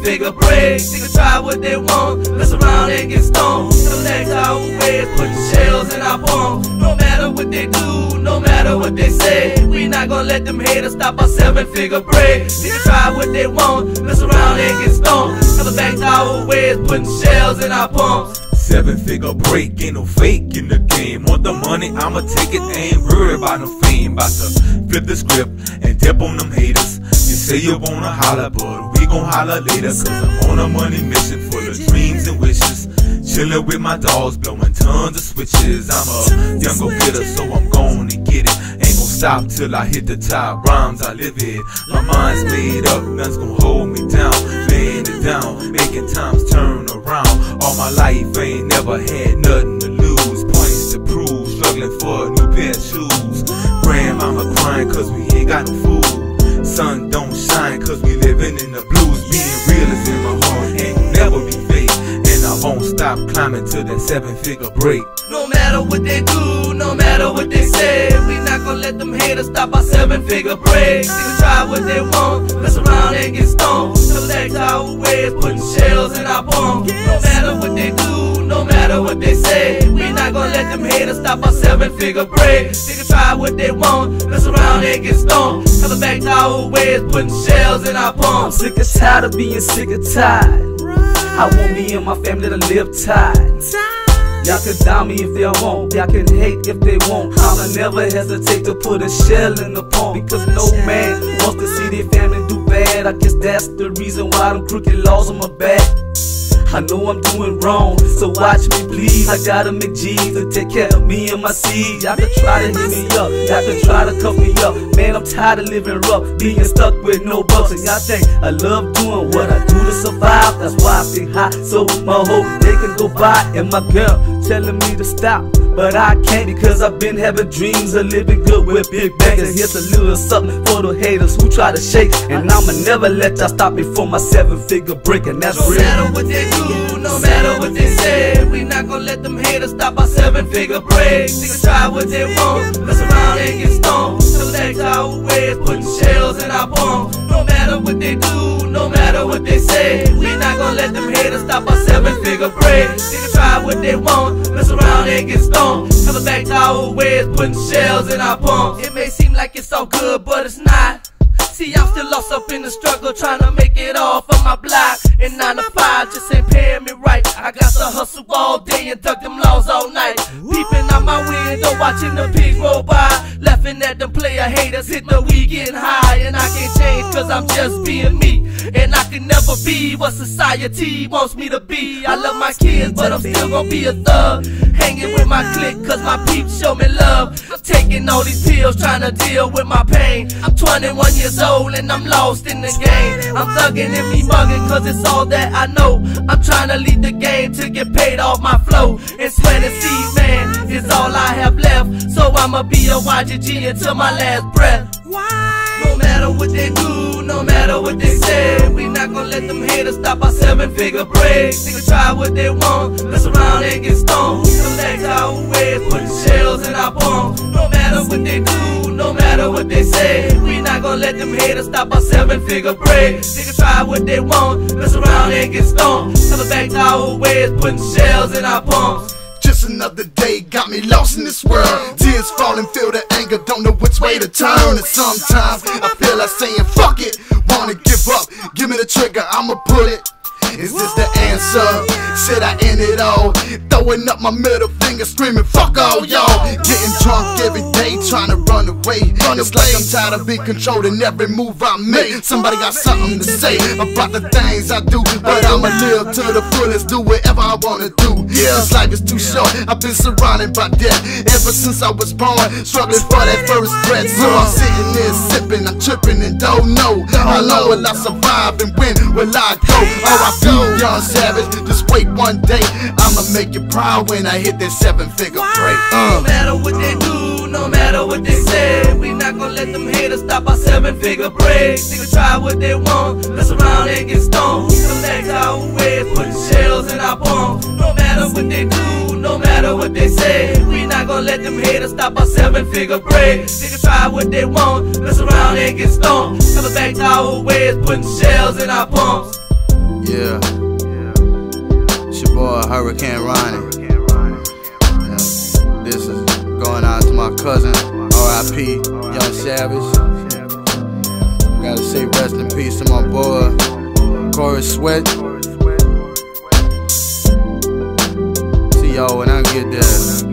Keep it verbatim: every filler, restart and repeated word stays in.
figure break. Niggas try what they want, mess around and get stoned. Come back to our ways, put the shells in our palms. No matter what they do, no matter what they say, we not gonna let them haters stop our seven figure break. Niggas try what they want, mess around and get stoned. Come back to our ways, putting shells in our palms. Seven figure break, ain't no fake in the game. Want the money, I'ma take it, ain't worried about no fame. About to flip the script and dip on them haters. You say you wanna holler, but we gon' holler later. Cause I'm on a money mission full of dreams and wishes. Chillin' with my dogs, blowing tons of switches. I'm a young go getter, so I'm gonna get it. Ain't gon' stop till I hit the top, rhymes I live it. My mind's made up, nothing's gon' hold me down. Laying it down, making times turn around. All my life ain't never had nothing to lose. Points to prove, struggling for a new pair of shoes. Grandmama crying cause we ain't got no food. Sun don't shine cause we living in the blues. Being real is in my heart, ain't never be fake. And I won't stop climbing to that seven figure break. No matter what they do, no matter what they say, we not gonna let them haters stop our seven figure break. Niggas try what they want, mess around and get stoned. Select our ways, putting shells in our palms. No matter what they do, no matter what they say, we not gonna let them haters stop our seven figure break. Niggas try what they want, mess around and get stoned. Coming back to our ways, putting shells in our palms. Sick and tired of being sick and tired. I want me and my family to live tight. Y'all can down me if they want, y'all can hate if they want. I'ma never hesitate to put a shell in the palm. Because no man wants to see their family do bad. I guess that's the reason why them crooked laws on my back. I know I'm doing wrong, so watch me please. I gotta make G's to take care of me and my seed. Y'all can try to hit me up, y'all can try to cuff me up. Man, I'm tired of living rough, being stuck with no bucks. And y'all think I love doing what I do to survive. That's why I stay high, so my hope they can go by. And my girl telling me to stop, but I can't because I've been having dreams of living good with big bangers. Here's a little something for the haters who try to shake. And I'ma never let y'all stop me for my seven figure break. And that's real. No matter what they do, no matter what they say, we not gonna let them haters stop our seven figure break. Niggas try what they want, mess around and get stoned. Select our ways, putting shells in our palms. No matter what they do, no matter what they say, we not gonna let them haters stop our seven figure break. Niggas try what they want, mess around and get stoned. Coming back to our ways, putting shells in our palms. It may seem like it's all good, but it's not. See, I'm still lost up in the struggle, trying to make it all from my block. And nine to five just ain't paying me right. I got to hustle all day and duck them laws all night. Peeping out my window, watching the pigs roll by. Laughing at them player haters, hitting the weed getting high. And I can't change cause I'm just being me. And I can never be what society wants me to be. I love my kids, but I'm still gonna be a thug. Hanging with my clique cause my peeps show me love. Taking all these pills, trying to deal with my pain. I'm twenty-one years old and I'm lost in the game. I'm thugging and me bugging cause it's all that I know. I'm trying to lead the game to get paid off my flow. And Sweat Deeze, man, is all I have left. So I'ma be a Y G G until my last breath. No matter what they do, no matter what they say, we not gonna let them haters stop our seven figure break. Niggas try what they want, mess around and get stoned. Select our ways, putting shells in our palms. No matter what they do, no matter what they say, we not gonna let them haters stop our seven figure break. Niggas try what they want, mess around and get stoned. Coming back to our ways, putting shells in our palms. Just another day got me lost in this world. Tears falling, feel the anger, don't know which way to turn. And sometimes I feel like saying fuck it, wanna give up, give me the trigger, I'ma pull it. Is this the answer? Should I end it all? Throwing up my middle finger, screaming fuck all y'all. Getting drunk every day, trying to run away. It's like I'm tired of being controlled in every move I make. Somebody got something to say about the things I do, but I'ma live to the fullest, do whatever I wanna do. This life is too short, I've been surrounded by death ever since I was born, struggling for that first breath. So I'm sitting there sipping, I'm tripping and don't know how long will I survive and when will I go? Oh, I feel young savage, just wait one day, I'ma make you proud when I hit that seven figure break. uh. No matter what they do, no matter what they say, we not gonna let them haters stop our seven figure break. Niggas try what they want, mess around and get stoned. Select our ways, putting shells in our palms. No matter what they do, no matter what they say, we not gonna let them haters stop our seven figure break. Niggas try what they want, mess around and get stoned. Coming back to our ways, putting shells in our palms. Yeah. It's your boy Hurricane Ronnie. Yeah. This is going out to my cousin R I P Young Savage. Gotta say rest in peace to my boy Corey Sweat. See y'all when I get there.